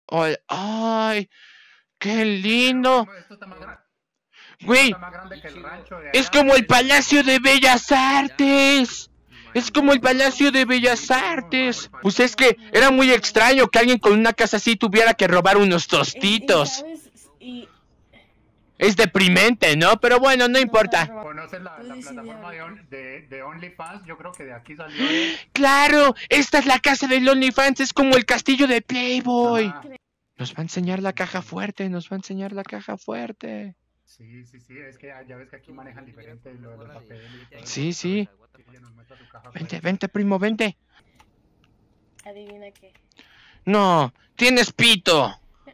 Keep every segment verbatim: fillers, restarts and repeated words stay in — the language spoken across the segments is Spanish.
Ay, ay, qué lindo. Esto está más grande. Güey, Está más grande que el rancho de es allá. como el Palacio de Bellas Artes. Es como el Palacio de Bellas Artes. Pues es que era muy extraño que alguien con una casa así tuviera que robar unos tostitos. Es deprimente, ¿no? Pero bueno, no importa. ¿Conoces la, la Pues sí, plataforma de, ya. on- de, de OnlyFans? Yo creo que de aquí salió. Claro, esta es la casa del OnlyFans, es como el castillo de Playboy. Ajá. Nos va a enseñar la caja fuerte, nos va a enseñar la caja fuerte. Sí, sí, sí, es que ya ya ves que aquí manejan diferente lo de los papeles y todo. Sí, sí. Ella nos muestra su caja Vente, fuerte. vente, primo, vente. Adivina qué. No, tienes pito.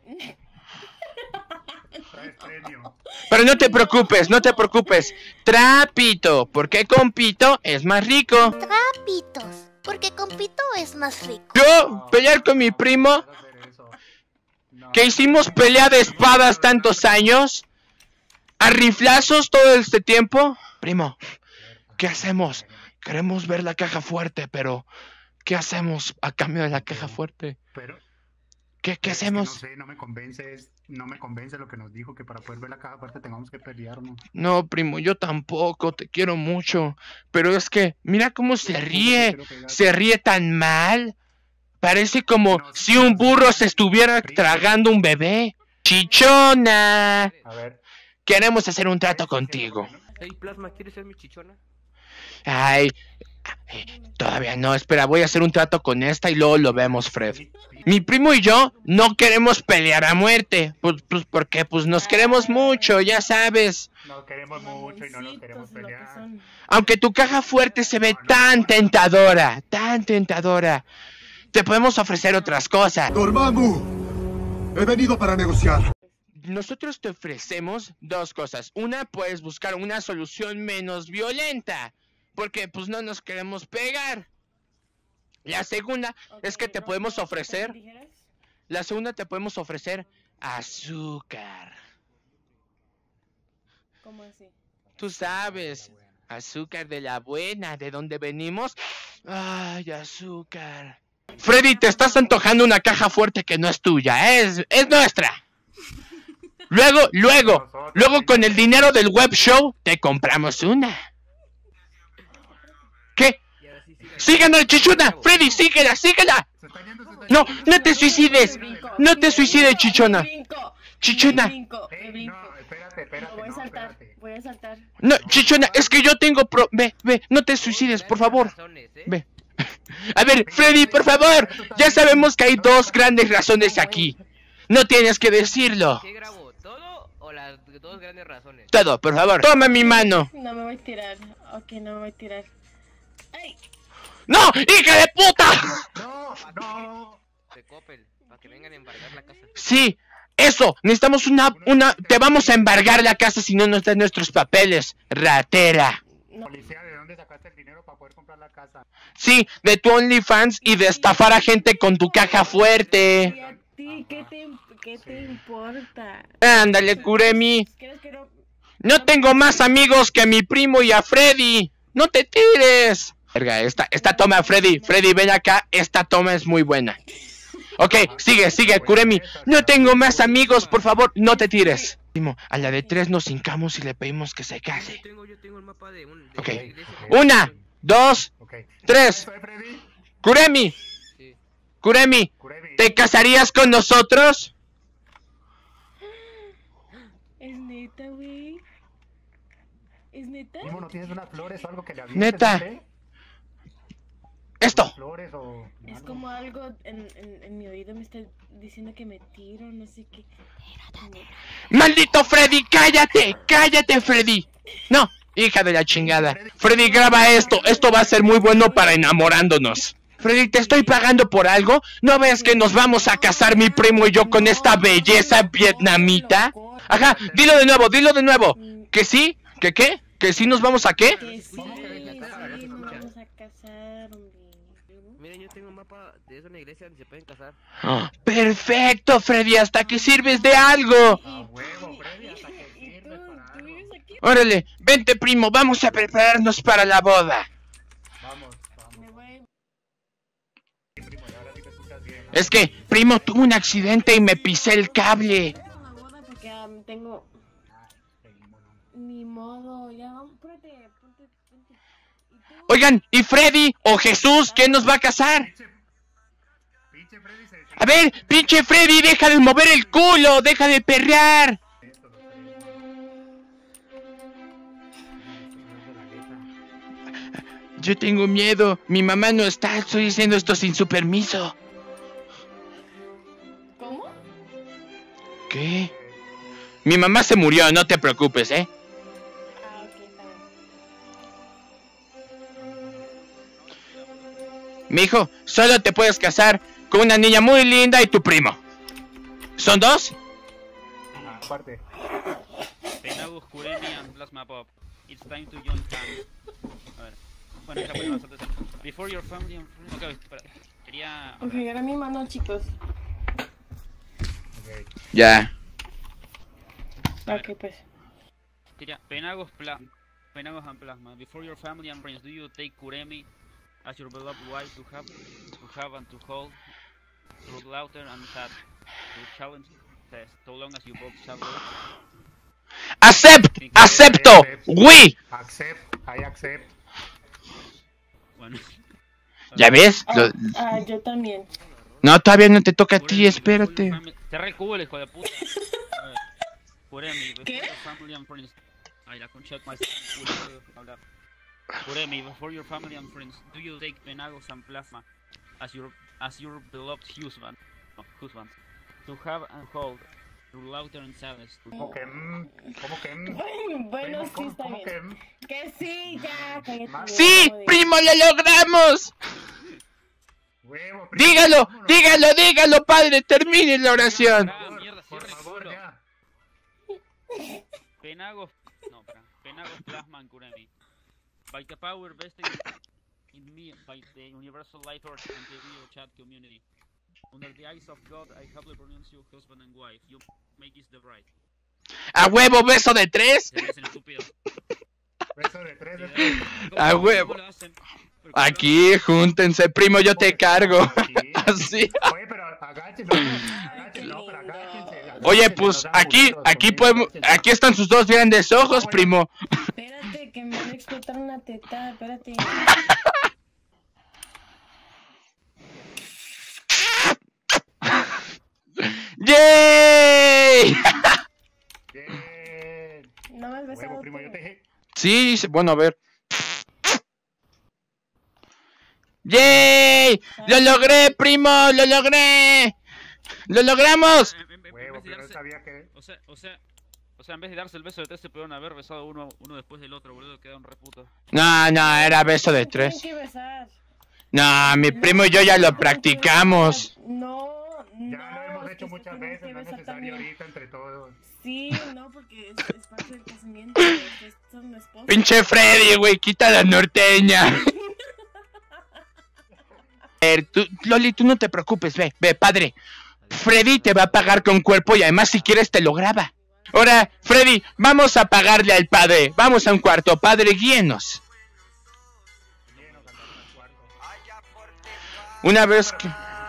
Traes premio. Pero no te preocupes, no te preocupes. Trapito, porque con pito es más rico. Trapitos, porque con pito es más rico. Yo, pelear con mi primo, No vas a hacer eso. No. que hicimos pelea de espadas tantos años, a riflazos todo este tiempo. Primo, ¿qué hacemos? Queremos ver la caja fuerte, pero ¿qué hacemos a cambio de la caja fuerte? Pero ¿Qué, qué es que hacemos? no sé, no me convence, es- no me convence lo que nos dijo, que para poder ver la caja fuerte tengamos que pelearnos. No, primo, yo tampoco, te quiero mucho. Pero es que, mira cómo se ríe. Se ríe tan mal. Parece como si un burro se estuviera tragando un bebé. Chichona, A ver. queremos hacer un trato contigo. Hey, Plasma, ¿quieres ser mi chichona? Ay, eh, todavía no, espera, voy a hacer un trato con esta y luego lo vemos, Fred. Mi primo y yo no queremos pelear a muerte, pues, pues porque pues nos queremos mucho, ya sabes. Nos queremos mucho y no nos queremos Mamoncitos, lo que pelear. son. Aunque tu caja fuerte se ve tan tentadora, tan tentadora, te podemos ofrecer otras cosas. Dormammu, he venido para negociar. Nosotros te ofrecemos dos cosas. Una, puedes buscar una solución menos violenta, porque pues no nos queremos pegar. La segunda es que Ok, te ¿no- podemos no ofrecer, papel y tijeras? la segunda te podemos ofrecer azúcar. ¿Cómo así? Tú sabes, azúcar de la buena, de donde venimos. Ay, azúcar. Freddy, te estás antojando una caja fuerte que no es tuya, es, es nuestra. Luego, luego, luego con el dinero del web show te compramos una. ¿Qué? Y ahora sí, sigue. ¡Síganos, chichona! ¡Freddy, síguela, síguela! Se está yendo, se está No, yendo. no te suicides. No te suicides, chichona. Me brinco, Chichona. Me brinco, me Ey, brinco. no, espérate, espérate, Voy a no, saltar, espérate. voy a saltar. No, chichona, es que yo tengo pro... Ve, ve, no te suicides, por favor. Razones, ¿eh? Ve. A ver, Freddy, por favor. Ya sabemos que hay dos grandes razones aquí. No tienes que decirlo. ¿Qué grabo? ¿Todo o las dos grandes razones? Todo, por favor. Toma mi mano. No me voy a tirar. Ok, no me voy a tirar. ¡Ay! ¡No! ¡Hija de puta! No, no. De Coppel, para que vengan a embargar la casa. Sí, eso. Necesitamos una... una... Te vamos a embargar la casa si no nos das nuestros papeles. Ratera. Policía, ¿de dónde sacaste el dinero para poder comprar la casa? Sí, de tu OnlyFans y de estafar a gente con tu caja ¿Y fuerte. a ti qué te, qué te importa? Ándale, Kuremi. ¿Crees que no? No tengo más amigos que a mi primo y a Freddy. No te tires. Verga, esta, esta toma, Freddy. Freddy, ven acá. Esta toma es muy buena. Ok, sigue, sigue, Kuremi. No tengo más amigos, por favor, no te tires. Primo, a la de tres nos hincamos y le pedimos que se case. Yo tengo, yo tengo el mapa de un... de Ok. la iglesia que- Una, dos, Ok. tres. ¿Soy Freddy? Kuremi, Sí. Kuremi, Kuremi. ¿te casarías con nosotros? ¿Es neta, güey? ¿Es neta? Primo, ¿no tienes unas flores o algo que le avientes? Neta. no sé? Esto. Flores o... Es algo. como algo en, en, en mi oído me está diciendo que me tiro, no sé qué. ¡Maldito Freddy! ¡Cállate! ¡Cállate, Freddy! No, hija de la chingada. Freddy, graba esto. Esto va a ser muy bueno para enamorándonos. Freddy, ¿te estoy pagando por algo? ¿No ves que nos vamos a casar mi primo y yo con esta belleza vietnamita? Ajá, dilo de nuevo, dilo de nuevo. ¿Que sí? ¿Que qué? ¿Que sí nos vamos a qué? Que sí, sí, nos vamos a casar, hombre. Miren, yo tengo un mapa de eso en la iglesia donde se pueden casar. Perfecto, Freddy, hasta que sirves de algo. A huevo, Freddy, hasta que ¿Y tú? sirve para ¿Tú algo. vives aquí? Órale, vente, primo, vamos a prepararnos para la boda. Vamos, vamos. Me voy. Primo, y ahora sí te escuchas bien. Es que, primo, tuve un accidente y me pisé el cable. La boda porque um, tengo... Ni modo, ya vamos, ponte, ponte, ponte. ¿Y tú? Oigan, ¿y Freddy o Jesús quién nos va a casar? Pinche Freddy se... A ver, pinche Freddy, deja de mover el culo, deja de perrear. Yo tengo miedo, mi mamá no está, estoy haciendo esto sin su permiso. ¿Cómo? ¿Qué? Mi mamá se murió, no te preocupes, ¿eh? Ah, ok, está bien. Mijo, solo te puedes casar con una niña muy linda y tu primo. ¿Son dos? Ajá, aparte. Penagus, Kuremi and Plasma Pop. It's time to join camp. A ver. Bueno, esta fue bastante. Before your family and friends. Ok, espera. Quería. Ok, ahora mi mano, chicos. Ok. Ya. Ok, pues. Quería. Penagus, Pla Penagus and Plasma. Before your family and friends, do you take Kuremi as your beloved wife to have, to have and to hold, through laughter and sad, to challenge test, so long as you both shall live? ¡Accept! ¡Acepto! ¡Oui! Accept, I accept. Bueno. ¿Ya ves? Ah, Lo- ah, yo también. No, todavía no te toca a ti, espérate. Te recubo el hijo de puta. A ver. Kuremi, before ¿Qué? your family and friends. Ay, la concha de tu madre. Hablar. Kuremi, before your family and friends, do you take Penagos and Plasma as your as your beloved husband, no, husband, to have and hold through laughter and sadness? To... ¿Cómo que? mm? ¿Cómo que? mm? Bueno, sí, ¿Cómo- está cómo que? bien. mm? Que sí, ya, cállate. ¡Sí! joder. ¡Primo, lo logramos! Huevo, primo, Dígalo, vámonos. dígalo, dígalo, padre, termine la oración. Ah, mierda, Por cierra el favor, culo. ya. Penagos, no, espera. Penagos, Plasma and Kuremi. By the power vested in me by the Universal Light Force and the video chat community. Under the eyes of God, I humbly pronounce you husband and wife. You make this the bride. ¿A huevo beso de tres? Se dicen estúpido. Beso de tres, de ¿Cómo- tres. A cómo huevo. lo hacen? ¿Pero cómo lo Aquí, júntense, primo, yo te cargo. Así. Oye, pero agáchense, agáchense, no, pero agáchense. Oye, agáchense, pues nos dan aquí, putitos aquí conmigo, podemos, agáchense. aquí están sus dos grandes ojos, primo. Espérate, que me van a explotar una teta, espérate. ¡Yay! Bien. No me has besado Huevo, primo, tú. yo te dije. Sí, sí, bueno, a ver. ¡Yay! ¡Lo logré, primo! ¡Lo logré! ¡Lo logramos! En- en- en- en Huevo, vez de pero darse- sabía que. O sea, o sea, o sea, en vez de darse el beso de tres se pudieron haber besado uno, uno después del otro, boludo, quedaron reputos. No, no, era beso de tres. Tienen que besar. No, mi primo y yo ya lo practicamos. No, no. Ya lo hemos es hecho que se muchas tienen veces, que no es besar necesario también. ahorita entre todos. Sí, no, porque es, es parte del casamiento. Es, son esposos. Pinche Freddy, güey, quita la norteña. A ver, tú, Loli, tú no te preocupes, ve, ve, padre. Freddy te va a pagar con cuerpo y además si quieres te lo graba. Ahora, Freddy, vamos a pagarle al padre. Vamos a un cuarto, padre, guíenos. Una vez que...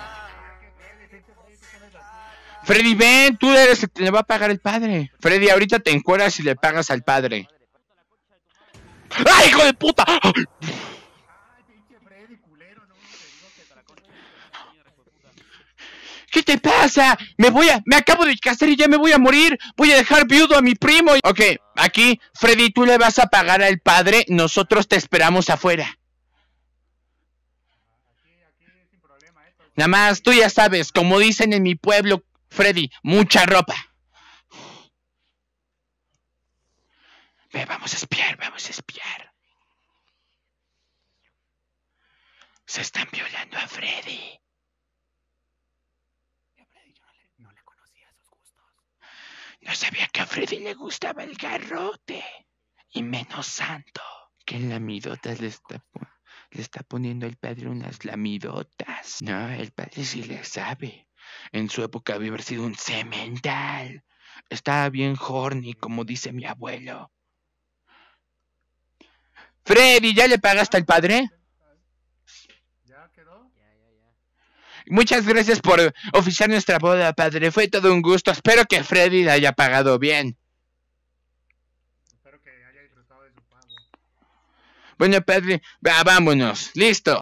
Freddy, ven, tú eres el que le va a pagar el padre. Freddy, ahorita te encueras y le pagas al padre. ¡Ay, hijo de puta! Ay, pinche Freddy, culero, no, te digo que te la concha. ¿Qué te pasa? Me voy a... Me acabo de casar y ya me voy a morir. Voy a dejar viudo a mi primo. Ok, aquí, Freddy, tú le vas a pagar al padre. Nosotros te esperamos afuera. Aquí, aquí, sin problema, esto. Nada más, tú ya sabes, como dicen en mi pueblo, Freddy, mucha ropa. Ve, vamos a espiar, vamos a espiar. Se están violando a Freddy. No le conocía sus gustos. No sabía que a Freddy le gustaba el garrote. Y menos santo. Que en lamidotas le está, po- le está poniendo el padre unas lamidotas. No, el padre sí le sabe. En su época había haber sido un semental. Estaba bien horny, como dice mi abuelo. Freddy, ¿ya le pagaste al padre? ¿Ya quedó? Muchas gracias por oficiar nuestra boda, padre. Fue todo un gusto. Espero que Freddy la haya pagado bien. Espero que haya disfrutado de su pago. Bueno, padre, va, vámonos. Listo.